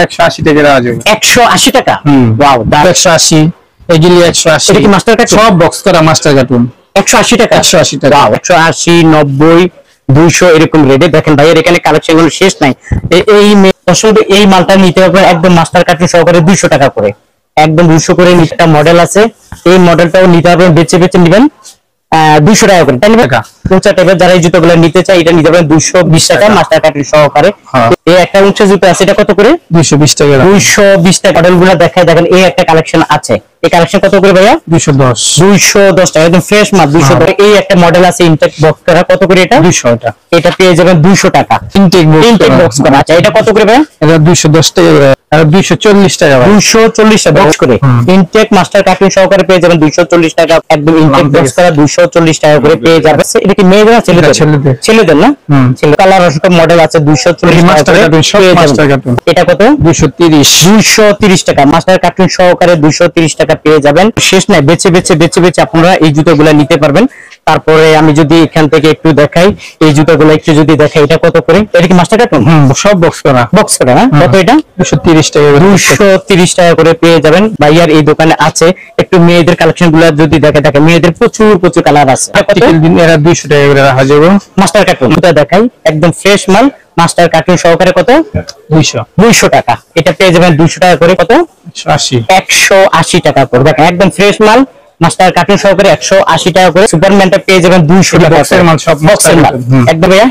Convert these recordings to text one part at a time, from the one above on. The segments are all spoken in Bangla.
180 টাকা রাখা যাবে। 180 টাকা। ওয়াও, 180, এগুলি 180। এটা কি মাস্টার কার্টুন? সব বক্স করা মাস্টার কার্টুন। 180 টাকা। 180 টাকা। ওয়াও, 180, 90, 200 এরকম রেটে। দেখেন ভাইয়ের এখানে কালেকশন গুলো শেষ নাই। এই মালটা নিতে হবে একদম মাস্টার কার্টুন সহকারে 200 টাকা করে, একদম 200 করে একটা মডেল আছে। এই মডেলটাও নিতে হবে, বেচে বেচে নেবেন 200 টাকা করে, তাই না? উঁচা টাইপের যারা এই জুতোগুলো নিতে চায় এটা নিতে পারেন 220 টাকা মাস্টার কার্টুন সহকারে। এই একটা উঁচা জুতো আছে, এটা কত করে? 220 টাকা। 220 টাকা। মডেলগুলো দেখায় দেখেন, এই একটা কালেকশন আছে। এই কালেকশন কত করে ভাইয়া? 210। 210 টাকা, একদম ফ্রেশ মাল। 200 টাকা। এই একটা মডেল আছে ইনটেক বক্স করা, কত করে এটা? 200 টাকা। এটা পেয়ে যাবেন 200 টাকা ইনটেক বক্স করা। আচ্ছা, এটা কত করে ভাই? এটা 210 টাকা। আর 240 টাকা। 240 টাকা বক্স করে ইনটেক মাস্টার কার্টুন সহকারে পেয়ে যাবেন 240 টাকা, একদম ইনটেক বক্স করা 240 টাকা করে পেয়ে যাবেন। এটা কি মেয়েদের না ছেলেদের? ছেলেদের না? ছেলে কালার অসংখ্য মডেল আছে। 240 মাস্টার কার্টুন সব মাস্টার কার্টুন। এটা কত? 230 টাকা মাস্টার কার্টুন সহকারে 230 টাকা পেয়ে যাবেন। শেষ নাই, বেচে বেচে বেচে বেচে আপনারা এই জুতোগুলো নিতে পারবেন। তারপরে আমি যদি এখান থেকে একটু দেখাই, এই জুতোগুলো একটু যদি দেখাই, এটা কত করে? এটা কি মাস্টার কার্টুন? সব বক্স করা না? কত এটা? 230 টাকা। 230 টাকা করে পেয়ে যাবেন। ভাইয়ার এই দোকানে আছে। একটু মেয়েদের কালেকশন গুলো যদি দেখে মেয়েদের প্রচুর প্রচুর কালার আছে। এরা 200 টাকা করে রাখা যাবে। মাস্টার কার্টুন দেখাই, একদম ফ্রেশ মাল মাস্টার কার্টুন সহকারে কত? 200 টাকা। এটা পেয়ে যাবেন 200 টাকা করে। কত? 180 টাকা করে। দেখেন একদম ফ্রেশ মাল মাস্টার কার্টুন সহকারে 180 টাকা করে। সুপারম্যানটা পেয়ে যাবেন 200 টাকা। বক্সের মাল, সব বক্সের মাল একদম ভাইয়া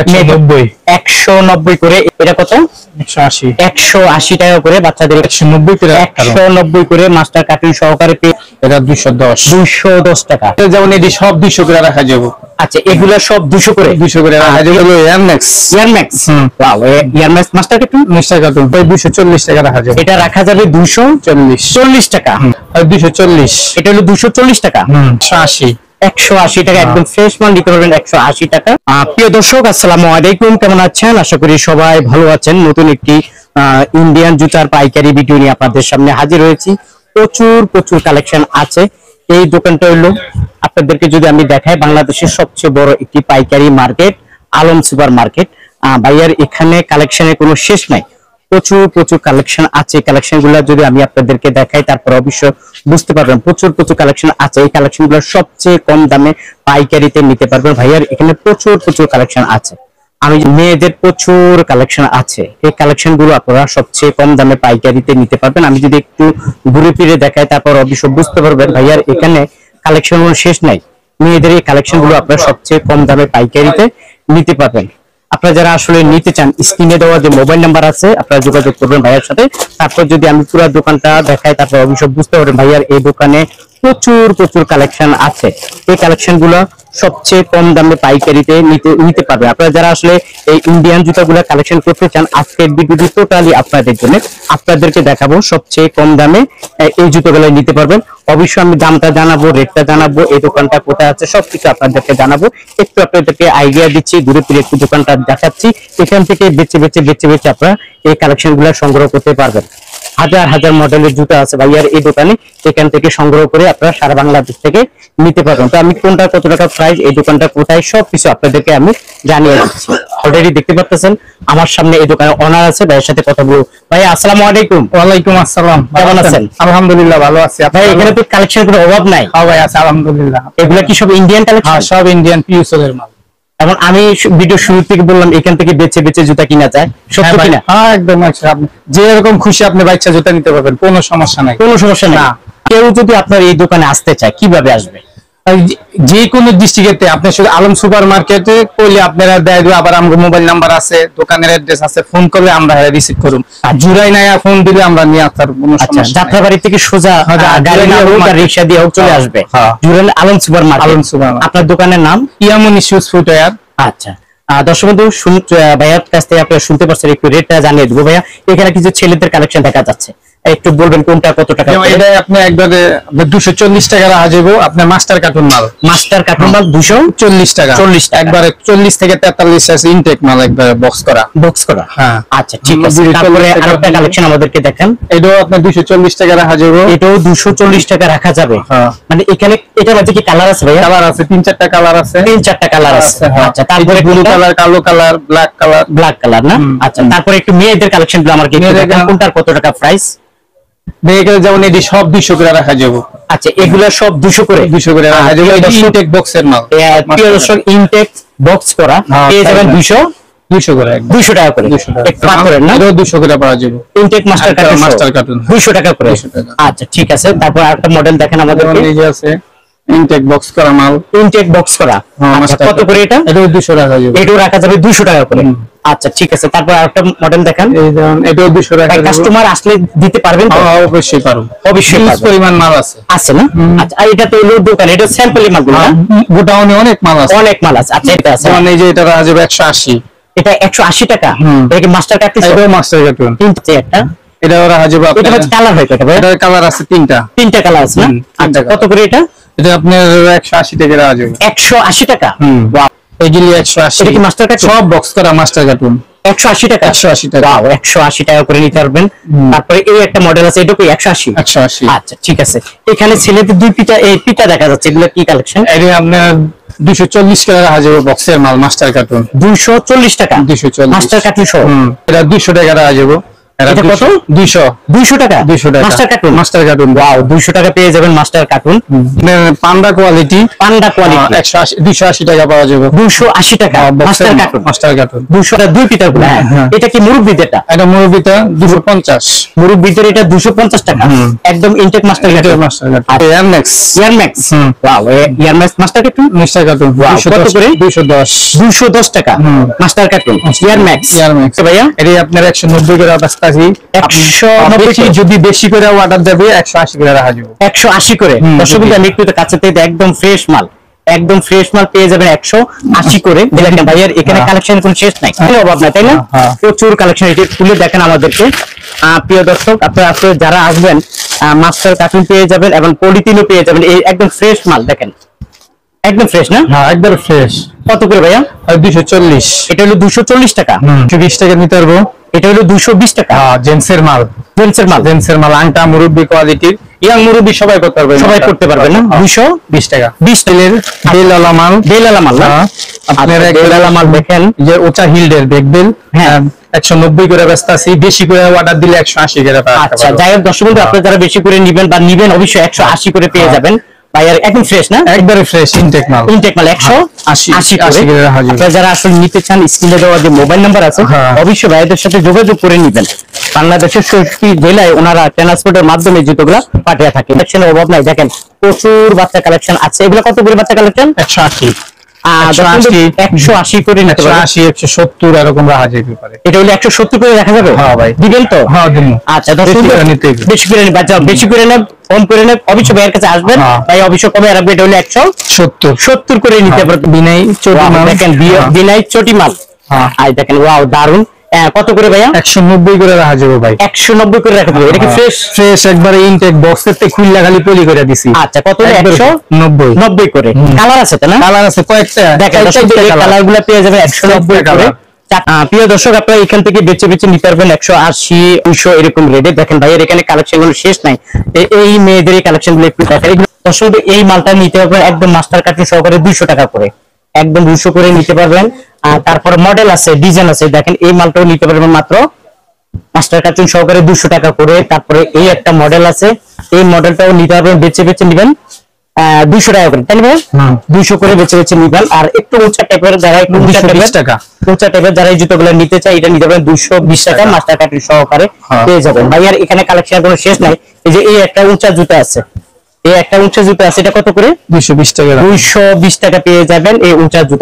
190 করে। এটা কত? 180 টাকা করে। বাচ্চাদের 190 করে মাস্টার কার্টুন সহকারে পেয়ে এটা 210 টাকা। যেমন এটি সব 200 করে রাখা যাবে। আচ্ছা, এগুলো সব 200 করে রাখা যাবে। এয়ারম্যাক্স মাস্টার কার্টুন 240 টাকা রাখা যাবে। এটা রাখা যাবে 240 টাকা। আর 240 এটা হলো 240 টাকা। 180 টাকা, একদম ফ্রেশ মাল নিতে পারবেন 180 টাকা। প্রিয় দর্শক, আসসালামু আলাইকুম, কেমন আছেন? আশা করি সবাই ভালো আছেন। নতুন একটি ইন্ডিয়ান জুতার পাইকারি ভিডিও নিয়ে আপনাদের সামনে হাজির হয়েছি। প্রচুর কালেকশন আছে। এই দোকানটা হলো, আপনাদেরকে যদি আমি দেখাই, বাংলাদেশের সবচেয়ে বড় একটি পাইকারি মার্কেট আলম সুপার মার্কেট। ভাইয়ার এখানে কালেকশনের কোনো শেষ নাই। প্রচুর কালেকশন আছে। কালেকশন গুলো যদি আমি আপনাদেরকে দেখাই, তারপর অবশ্য বুঝতে পারবেন প্রচুর কালেকশন আছে। এই কালেকশন গুলো সবচেয়ে কম দামে পাইকারিতে নিতে পারবেন। ভাইয়ার এখানে প্রচুর কালেকশন আছে। আমি মেয়েদের প্রচুর কালেকশন আছে। এই কালেকশন গুলো আপনারা সবচেয়ে কম দামে পাইকারিতে নিতে পারবেন। আমি যদি একটু ঘুরে ফিরে দেখাই, তারপর অবশ্য বুঝতে পারবেন ভাইয়ার এখানে কালেকশন গুলো শেষ নাই। মেয়েদের এই কালেকশন গুলো আপনারা সবচেয়ে কম দামে পাইকারিতে নিতে পারবেন। আপনারা যারা আসলে নিতে চান, স্ক্রিনে দেওয়া যে মোবাইল নাম্বার আছে, আপনারা যোগাযোগ করবেন ভাইয়ার সাথে। তারপর যদি আমি পুরো দোকানটা দেখাই, তারপর অবশ্য বুঝতে পারবেন ভাইয়ার এই দোকানে প্রচুর কালেকশন আছে। এই কালেকশন গুলো সবচেয়ে কম দামে পাইকারিতে নিতে পারবে। আপনারা যারা আসলে এই ইন্ডিয়ান জুতাগুলো কালেকশন করতে চান, আজকের ভিডিওটি টোটালি আপনাদের জন্য। আপনাদেরকে দেখাবো সবচেয়ে কম দামে এই জুতোগুলো নিতে পারবেন। অবশ্যই আমি দামটা জানাবো, রেটটা জানাবো, এই দোকানটা কোথায় আছে সবকিছু আপনাদেরকে জানাবো। একটু আপনাদেরকে আইডিয়া দিচ্ছি, ঘুরে ফিরে একটু দোকানটা দেখাচ্ছি। এখান থেকে বেছে বেছে আপনারা এই কালেকশন গুলো সংগ্রহ করতে পারবেন। হাজার মডেলের জুতা আছে ভাইয়ার এই দোকানে। এখান থেকে সংগ্রহ করে আপনারা সারা বাংলাদেশ থেকে নিতে পারবেন। তো আমি কোনটা কত টাকা প্রাইস, এই দোকানটা কোথায়, সবকিছু আপনাদেরকে আমি জানিয়ে দিচ্ছি। অলরেডি দেখতে পাচ্ছেন আমার সামনে এই দোকানে ওনার আছে। ভাইয়ের সাথে কথা বলবো। ভাই আসসালামু আলাইকুম। ওয়ালাইকুম আসসালাম। কেমন আছেন? আলহামদুলিল্লাহ ভালো আছি। ভাই এখানে তো কালেকশন কোনো অভাব নাই। হ্যাঁ ভাই আছে আলহামদুলিল্লাহ। এগুলা কি সব ইন্ডিয়ান কালেকশন? হ্যাঁ, সব ইন্ডিয়ান পিওসের মাল। এখন আমি ভিডিও শুরু থেকে বললাম এখান থেকে বেছে জুতা কিনা যায়, সত্য কিনা? হ্যাঁ একদম। আপনি যে এরকম খুশি আপনি বাচ্চা জুতা নিতে পারবেন, কোনো সমস্যা নাই। কেউ যদি আপনার এই দোকানে আসতে চায়, কিভাবে আসবে? যে কোনো ডিস্ট্রিক্টে আপনি শুধু আলম সুপার মার্কেটে করলে আপনারা দেয় দেবে। আবার আমার মোবাইল নাম্বার আছে, দোকানের অ্যাড্রেস আছে, ফোন করলে আমরা রিসিভ করুন। আর জুরাই নাই ফোন দিলে আমরা নিয়ে আসার কোনো সমস্যা নাই। যাত্রাবাড়ি থেকে সোজা গাড়ি না হোক আর রিকশা দিয়ে হোক চলে আসবে। জুরাই Alam super market. Alam super. আপনার দোকানের নাম? ইয়ামনি শুজ ফুটওয়্যার। আচ্ছা দর্শক বন্ধু, ভাইয়ার কাছ থেকে আপনারা শুনতে পাচ্ছেন। একটু রেটটা জানিয়ে দেবো। ভাইয়া এখানে কিছু ছেলেদের কালেকশন দেখা যাচ্ছে, একটু বলবেন কোনটা কত টাকা? এটা আপনি একবারে 240 টাকা রাখা যাবে। আপনার মাস্টার কার্টুন মাল, মাস্টার কার্টুন মাল 240 টাকা, 40 টাকা একবারে 40 থেকে 43 আছে ইনটেক মাল, একবারে বক্স করা। হ্যাঁ আচ্ছা ঠিক আছে। তারপরে আরেকটা কালেকশন আমাদেরকে দেখান। এটাও আপনার 240 টাকা রাখা যাবে। এটাও 240 টাকা রাখা যাবে। হ্যাঁ মানে এখানে এটার মধ্যে কি কালার আছে ভাইয়া? কালার আছে 3-4টা কালার আছে। 3-4টা কালার আছে। আচ্ছা তারপরে ব্লু কালার, কালো কালার, ব্ল্যাক কালার না? আচ্ছা তারপরে একটু মেয়েদের কালেকশন গুলো আমাকে একটু দেখান, কোনটার কত টাকা প্রাইস? মেয়েদের যেমন এটি সব 200 করে রাখা যাবে। আচ্ছা এগুলো সব 200 করে রাখা যাবে। এটা ইনটেক বক্সের মাল, প্রিয় দর্শক ইনটেক বক্স করা পেয়ে যাবেন 200 করে, 200 টাকা করে। একটু পার করেন না, এটাও 200 করে পাওয়া যাবে। ইনটেক মাস্টার কার্টুন 200 টাকা করে। আচ্ছা ঠিক আছে। তারপর আরেকটা মডেল দেখেন আমাদেরকে। এই যে আছে ইনটেক বক্স করা মাল, ইনটেক বক্স করা। আচ্ছা কত করে এটা? এটাও 200 রাখা যাবে। এটাও রাখা যাবে 200 টাকা করে। আচ্ছা ঠিক আছে। তারপর আরেকটা মডেল দেখান। এই যেমন এটাও 200 রাখা যাবে। কাস্টমার আসলে দিতে পারবেন তো? হ্যাঁ অবশ্যই পারো, অবশ্যই হিউজ পরিমাণ মাল আছে না? আচ্ছা আর এটা তো হলো দোকান, এটা স্যাম্পলের মাল না? গোডাউনে অনেক মাল আছে, অনেক মাল আছে। আচ্ছা এটা আছে যেমন এই যে এটা রাখা যাবে 180। এটা 180 টাকা। এটা কি মাস্টার কার্টুন? এটাও মাস্টার কার্টুন। তিনটে একটা, এটাও রাখা যাবে। এটা হচ্ছে কালার হয় কয়টা ভাই? এটার কালার আছে 3টা কালার আছে না? আচ্ছা কত করে এটা? এটা আপনার 180 টাকা রাখা যাবে। 180 টাকা। বাহ, এগুলি 180। এটা কি মাস্টার কার্টুন? সব বক্স করা মাস্টার কার্টুন 180 টাকা। 180 টাকা। ওয়াও 180 টাকা করে নিতে পারবেন। তারপরে এই একটা মডেল আছে, এটা কি 180? 180। আচ্ছা ঠিক আছে। এখানে ছেলেদের দুই পিতা, এই পিতা দেখা যাচ্ছে, এগুলো কি কালেকশন? এটা আপনার 240 টাকা রাখা যাবে বক্সের মাল, মাস্টার কার্টুন 240 টাকা 240 মাস্টার কার্টুন সহ। এটা 200 টাকা রাখা যাবে। এটা কত? 200 টাকা 200 টাকা মাস্টার কার্টুন। ওয়াও 200 টাকা পেয়ে যাবেন মাস্টার কার্টুন। পান্ডা কোয়ালিটি 280 টাকা পাওয়া যাবে। 280 টাকা মাস্টার কার্টুন 200 টাকা দুই পিতার গুলো। এটা কি মুরব্বিদেরটা? এটা মুরব্বিটা 250। মুরব্বিদের এটা 250 টাকা একদম intact master carton. Air Max wow Air Max master carton. কত করে? 210 টাকা মাস্টার কার্টুন এয়ারম্যাক্স। ভাইয়া এটা আপনার 190 করে অবস্থাছি। 190 যদি বেশি করে অর্ডার দেবে 180 করে রাখা যাবে। 180 করে। দর্শক আমি একটু কাছে থেকে একদম ফ্রেশ মাল, একদম ফ্রেশ মাল পেয়ে যাবেন 180 করে। দেখেন ভাইয়ার এখানে কালেকশন কোনো শেষ নাই, কোনো অভাব নাই, তাই না? প্রচুর কালেকশন। এটা খুলে দেখেন আমাদেরকে। প্রিয় দর্শক আপনারা যারা আসবেন মাস্টার কার্টুন পেয়ে যাবেন এবং পলিথিনও পেয়ে যাবেন। এই একদম ফ্রেশ মাল দেখেন, একদম ফ্রেশ না? হ্যাঁ একদম ফ্রেশ। কত করে ভাইয়া? 240। এটা হলো 240 টাকা। 220 টাকা নিতে পারবো। এটা হলো 220 টাকা। জেন্টসের মাল আংটা মুরব্বি কোয়ালিটির, ইয়াং মুরব্বি সবাই করতে পারবে না? 220 টাকা। 20 টাকার বেলালা মাল আপনার বেলালা মাল দেখেন, যে ওচা হিলডের দেখবেন। হ্যাঁ 190 করে ব্যস্ত আছি, বেশি করে অর্ডার দিলে 180 করে। আচ্ছা যাই হোক দর্শক বন্ধু, আপনারা যারা বেশি করে নেবেন বা নিবেন অবশ্যই 180 করে পেয়ে যাবেন। ভাইয়ার একদম ফ্রেশ না? একবারে ফ্রেশ ইনটেক মাল 180 করে। আপনারা যারা আসলে নিতে চান স্ক্রিনে দেওয়া যে মোবাইল নাম্বার আছে অবশ্যই ভাইদের সাথে যোগাযোগ করে নেবেন। বাংলাদেশের 60 জেলায় ওনারা ট্রান্সপোর্টের মাধ্যমে জুতোগুলো পাঠিয়ে থাকে। কালেকশনের অভাব নাই। দেখেন প্রচুর বাচ্চা কালেকশন আছে। এগুলো কত করে বাচ্চা কালেকশন? 180 180 করে নিতে পারবেন। 180 170 এরকম রাখা যেতে পারে। এটা হলো 170 করে রাখা যাবে? হ্যাঁ ভাই দিবেন তো? হ্যাঁ দিব। আচ্ছা বেশি করে নিতে, বেশি করে নিতে বাচ্চা, বেশি করে নেব, কম করে নেব, অবশ্যই ভাইয়ের কাছে আসবেন। ভাই অবশ্যই কমে রাখবে। এটা হলো 170 করে নিতে পারবেন। বিনাই চটি মাল দেখেন, বিনাই চটি মাল। হ্যাঁ আই দেখেন ওয়াও দারুন। কত করে ভাইয়া? 190 করে রাখা যাবে ভাই। 190 করে রাখা যাবে। এটা কি ফ্রেশ একবারে ইনটেক বক্সের থেকে খুললা খালি পলি করে দিছি। আচ্ছা কত? 190 করে। কালার আছে না? কালার আছে কয়েকটা। দেখেন কালারগুলো পেয়ে যাবেন 190 করে। প্রিয় দর্শক আপনারা এখান থেকে বেছে বেছে নিতে পারবেন 180 200 এরকম রেটে। দেখেন ভাইয়ের এখানে কালেকশন গুলো শেষ নাই। এই মেয়েদের এই কালেকশন গুলো একটু দেখেন। দর্শক এই মালটা নিতে পারবেন একদম মাস্টার কার্টুন সহকারে 200 টাকা করে, একদম 200 করে নিতে পারবেন। তারপর মডেল আছে, ডিজাইন আছে। দেখেন এই মালটাও নিতে পারবেন মাত্র মাস্টার কার্টুন সহকারে 200 টাকা করে। তারপরে এই একটা মডেল আছে, এই মডেলটাও নিতে পারবেন, বেছে বেছে নিবেন 200 টাকা করে, তাই না? 200 করে বেছে বেছে নিবেন। আর একটু উঁচা টাইপের যারা একটু উঁচা টাইপের যারা এই জুতোগুলো নিতে চায় এটা নিতে পারবেন 220 টাকা মাস্টার কার্টুন সহকারে পেয়ে যাবেন। ভাই আর এখানে কালেকশন কোনো শেষ নাই। এই যে এই একটা উঁচা জুতা আছে, এই একটা উঁচা জুতা আছে, এটা কত করে? 220 টাকা। 220 টাকা পেয়ে যাবেন এই উঁচা জুতাটা।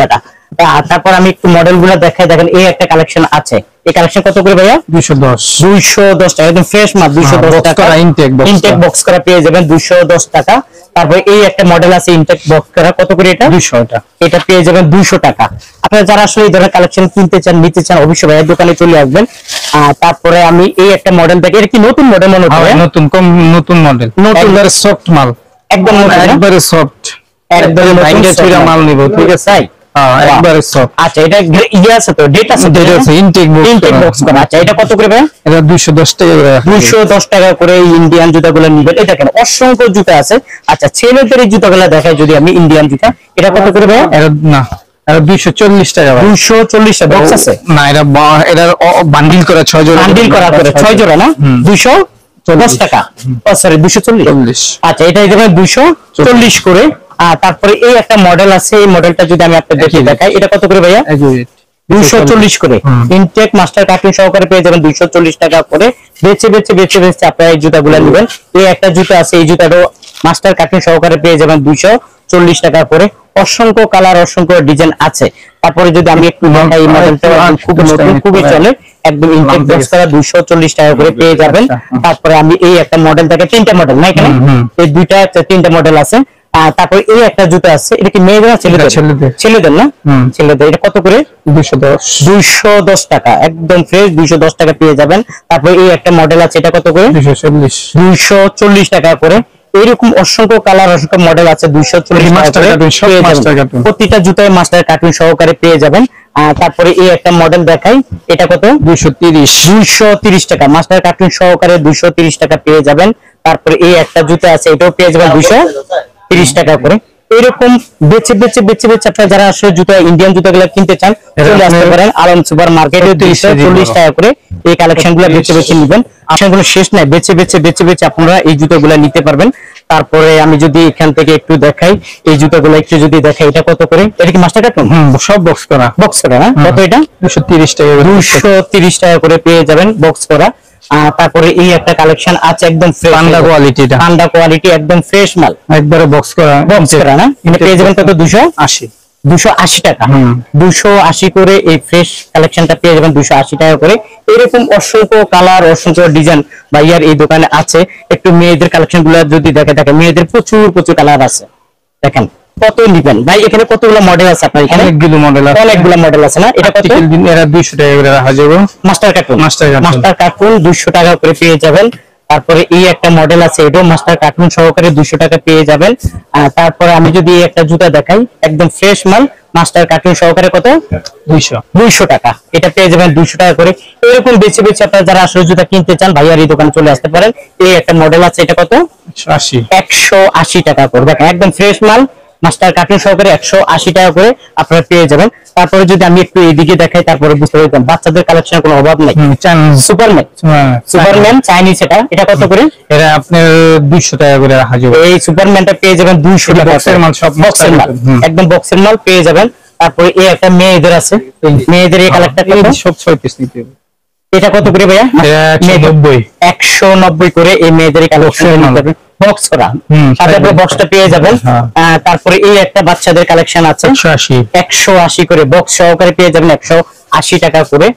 তারপর আমি একটু মডেল গুলো দেখাই, দেখেন এই একটা কালেকশন আছে। এই কালেকশন কত করে ভাইয়া? 210 টাকা, একদম ফ্রেশ মাল। 210 টাকা ইনটেক বক্স করা পেয়ে যাবেন 210 টাকা। তারপর এই একটা মডেল আছে ইনটেক বক্স করা, কত করে এটা? 200 টাকা। এটা পেয়ে যাবেন 200 টাকা। আপনারা যারা আসলে এই ধরনের কালেকশন কিনতে চান, নিতে চান, অবশ্যই ভাইয়ের দোকানে চলে আসবেন। তারপরে আমি এই একটা মডেল দেখি, এটা কি নতুন মডেল মনে হয়? নতুন মডেল, একবারে সফট মাল, একদম একবারে সফট, একবারে বাইন্ডার ছিড়া মাল নিব, ঠিক আছে? একবারে সফট। আচ্ছা, এটা ইয়ে আছে তো, ডেট আছে, ইনটেক বক্স করা। আচ্ছা, এটা কত করে ভাই? এটা 210 টাকা। 210 টাকা করে ইন্ডিয়ান জুতাগুলো নিবেন। এই দেখেন অসংখ্য জুতা আছে। আচ্ছা, ছেলেদের এই জুতাগুলো দেখাই যদি আমি, ইন্ডিয়ান জুতা, এটা কত করে ভাই? এটা না, এটা 240 টাকা। 240 টাকা বক্স আছে না, এটা বান্ডিল করা 6 জোড়া, বান্ডিল করা করে 6 জোড়া না, 210 টাকা। ও সরি, 240। আচ্ছা, এটা দেবেন 240 করে। তারপরে এই একটা মডেল আছে, এই মডেলটা যদি আমি আপনাদের দেখাই, এটা কত করে ভাইয়া? 240 করে। ইনটেক মাস্টার কার্টুন সহকারে পেয়ে যাবেন 240 টাকা করে। বেছে আপনারা এই জুতাগুলো নেবেন। এই একটা জুতা আছে, এই জুতাটাও মাস্টার কার্টুন সহকারে পেয়ে যাবেন 240 টাকা করে। অসংখ্য কালার, অসংখ্য ডিজাইন আছে। তারপরে যদি আমি একটু দেখাই, এই মডেলটা খুব নতুন, খুবই চলে, একদম ইনটেক বক্স করা 240 টাকা করে পেয়ে যাবেন। তারপরে আমি এই একটা মডেল দেখে, তিনটা মডেল না এখানে, এই দুইটা তিনটা মডেল আছে। তারপর এই একটা জুতা আছে, এটা কি মেয়েদের না ছেলেদের? ছেলেদের না, ছেলেদের। এটা কত করে? 210 টাকা, একদম ফ্রেশ 210 টাকা পেয়ে যাবেন। তারপর এই একটা মডেল আছে, এটা কত করে? 240 টাকা করে। এরকম অসংখ্য কালার, অসংখ্য মডেল আছে 240 টাকা। প্রতিটা জুতায় মাস্টার কার্টুন সহকারে পেয়ে যাবেন। তারপরে এই একটা মডেল দেখাই, এটা কত? 230 টাকা, মাস্টার কার্টুন সহকারে 230 টাকা পেয়ে যাবেন। তারপরে এই একটা জুতা আছে, এটাও পেয়ে যাবেন 230 টাকা করে। এরকম বেছে আপনারা যারা আসলে জুতা, ইন্ডিয়ান জুতাগুলো কিনতে চান, চলে আসতে পারেন আলম সুপার মার্কেটে। 240 টাকা করে এই কালেকশন গুলো বেছে নিবেন। আসলে শেষ নাই, বেছে আপনারা এই জুতাগুলো নিতে পারবেন। তারপরে আমি যদি এখান থেকে একটু দেখাই, এই জুতাগুলো একটু যদি দেখাই, এটা কত করে? এটা কি মাস্টার কার্টুন? সব বক্স করা না? কত এটা? 230 টাকা। 230 টাকা করে পেয়ে যাবেন বক্স করা। তারপরে এই একটা কালেকশন আছে, একদম পান্ডা কোয়ালিটি, একদম ফ্রেশ মাল, একবারে বক্স করা না? এটা পেয়ে যাবেন কত? 280 টাকা। 280 করে এই ফ্রেশ কালেকশনটা পেয়ে যাবেন 280 টাকা করে। এরকম অসংখ্য কালার, অসংখ্য ডিজাইন ভাইয়ার এই দোকানে আছে। একটু মেয়েদের কালেকশন গুলো যদি দেখে, মেয়েদের প্রচুর কালার আছে। দেখেন কত নিবেন ভাই, এখানে কতগুলো মডেল আছে আপনার এখানে? অনেকগুলো মডেল আছে না? এটা কত? এরা 200 টাকা করে রাখা যাবে। মাস্টার কার্টুন 200 টাকা করে পেয়ে যাবেন। তারপরে এই একটা মডেল আছে, এটাও মাস্টার কার্টুন সহকারে 200 টাকা পেয়ে যাবেন। তারপরে আমি যদি একটা জুতা দেখাই, একদম ফ্রেশ মাল, মাস্টার কার্টুন সহকারে কত? 200 টাকা। এটা পেয়ে যাবেন 200 টাকা করে। এরকম বেছে আপনারা যারা আসলে জুতা কিনতে চান, ভাইয়ার এই দোকানে চলে আসতে পারেন। এই একটা মডেল আছে, এটা কত? 180 টাকা করে। দেখেন একদম ফ্রেশ মাল, মাস্টার কার্টুন সহকারে 180 টাকা করে আপনারা পেয়ে যাবেন। তারপরে যদি আমি একটু এইদিকে দেখাই, তারপরে বুঝতে পারবেন বাচ্চাদের কালেকশনের কোনো অভাব নাই। সুপারম্যান চাইনিজ, এটা কত করে? এটা আপনার 200 টাকা করে রাখা যাবে। এই সুপারম্যানটা পেয়ে যাবেন 200 টাকা। বক্সের মাল, সব বক্সের মাল, একদম বক্সের মাল পেয়ে যাবেন। তারপরে এই একটা মেয়েদের আছে, মেয়েদের এই কালেকশনটা সব 6 পিস নিতে হবে। এটা কত করে ভাইয়া? 190 করে এই মেয়েদের কালেকশন নিতে হবে, বক্স করা। সাথে বক্সটা পেয়ে যাবেন। তারপরে এই একটা বাচ্চাদের কালেকশন আছে, 180 করে বক্স সহকারে পেয়ে যাবেন 180 টাকা করে।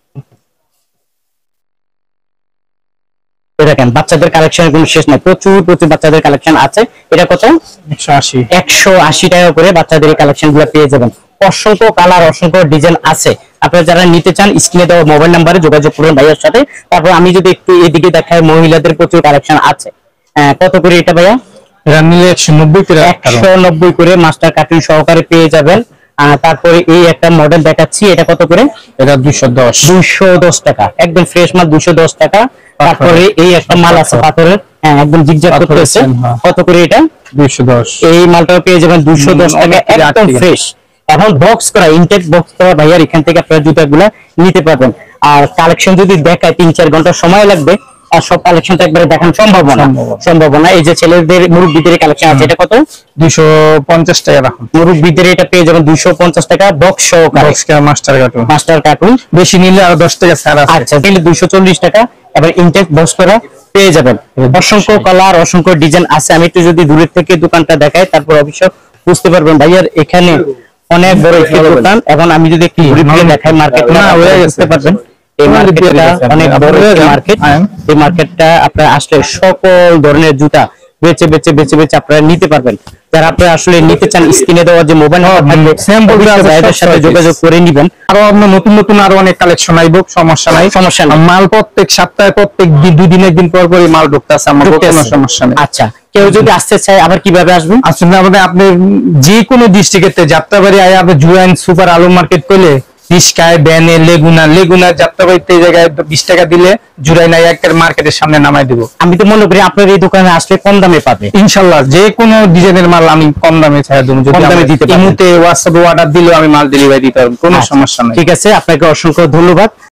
দেখেন বাচ্চাদের কালেকশন কোনো শেষ নাই, প্রচুর বাচ্চাদের কালেকশন আছে। এটা কত? 180 টাকা করে বাচ্চাদের কালেকশন গুলো পেয়ে যাবেন। অসংখ্য কালার, অসংখ্য ডিজাইন আছে। আপনারা যারা নিতে চান, স্ক্রিনে দেওয়া মোবাইল নাম্বারে যোগাযোগ করুন ভাইয়ার সাথে। তারপর আমি যদি একটু এদিকে দেখাই, মহিলাদের প্রচুর কালেকশন আছে। কত করে এটা ভাইয়া? এটা নিলে 190 করে মাস্টার কার্টুন সহকারে পেয়ে যাবেন। তারপরে এই একটা মডেল দেখাচ্ছি, এটা কত করে? এটা 210 টাকা, একদম ফ্রেশ মাল, 210 টাকা। তারপরে এই একটা মাল আছে পাথরের, একদম জিগজাগ করতেছে, কত করে এটা? 210। এই মালটা পেয়ে যাবেন 210 টাকা, একদম ফ্রেশ। এখন বক্স করা, ইনটেক বক্স করা ভাইয়ার এখান থেকে আপনারা জুতাগুলো নিতে পারবেন। আর কালেকশন যদি দেখায় 3-4 ঘন্টা সময় লাগবে, আর সব কালেকশনটা একবারে দেখানো সম্ভব না। এই যে ছেলেদের মুরব্বিদের কালেকশন আছে, এটা কত? 250 টাকা রাখুন। মুরব্বিদের এটা পেয়ে যাবেন 250 টাকা, বক্স সহকারে, মাস্টার কার্টুন। বেশি নিলে আর 10 টাকা ছাড় আছে। আচ্ছা, তাহলে 240 টাকা। এবার ইনটেক বক্স করা পেয়ে যাবেন। অসংখ্য কালার, অসংখ্য ডিজাইন আছে। আমি একটু যদি দূরের থেকে দোকানটা দেখাই, তারপর অবশ্য বুঝতে পারবেন ভাইয়ার এখানে অনেক বড় একটি দোকান। এখন আমি যদি একটু ঘুরে ফিরে দেখাই মার্কেটটা, বুঝতে পারবেন এই মার্কেটটা অনেক বড় একটি মার্কেট। এই মার্কেটটা আপনারা আসলে সকল ধরনের জুতা বেচে বেচে বেচে বেচে আপনারা নিতে পারবেন। যারা আপনারা আসলে নিতে চান, স্ক্রিনে দেওয়া যে মোবাইল নাম্বার থাকবে ভাইদের সাথে যোগাযোগ করে নেবেন। আরো আপনার নতুন নতুন আরো অনেক কালেকশন আইব, সমস্যা নাই। মাল প্রত্যেক সপ্তাহে প্রত্যেক দুই দিন একদিন পর পরই মাল ঢুকতেছে, আমার কোনো সমস্যা নেই। আচ্ছা, কেউ যদি আসতে চায় আবার কিভাবে আসবেন? আসলে আমাদের আপনি যে কোনো ডিস্ট্রিক্টে যাত্রাবাড়ি আয়, আপনি জুয়াইন সুপার আলম মার্কেট করলে রিস্কায় ব্যানে লেগুনা যাত্রাবাড়িতে এই জায়গায় 20 টাকা দিলে জুরাইন একটা মার্কেটের সামনে নামাই দিব। আমি তো মনে করি আপনার এই দোকানে আসলে কম দামে পাবে ইনশাল্লাহ। যে কোনো ডিজাইনের মাল আমি কম দামে ছাড়া দেবো, কম দামে দিতে পারি। হোয়াটসঅ্যাপে অর্ডার দিলেও আমি মাল ডেলিভারি দিতে পারবো, কোনো সমস্যা নেই। ঠিক আছে, আপনাকে অসংখ্য ধন্যবাদ।